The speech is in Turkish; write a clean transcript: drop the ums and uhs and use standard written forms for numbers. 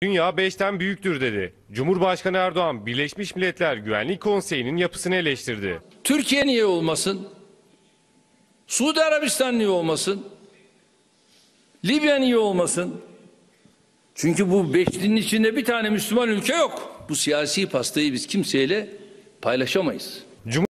Dünya 5'ten büyüktür dedi. Cumhurbaşkanı Erdoğan Birleşmiş Milletler Güvenlik Konseyi'nin yapısını eleştirdi. Türkiye niye olmasın? Suudi Arabistan niye olmasın? Libya niye olmasın? Çünkü bu beşlinin içinde bir tane Müslüman ülke yok. Bu siyasi pastayı biz kimseyle paylaşamayız.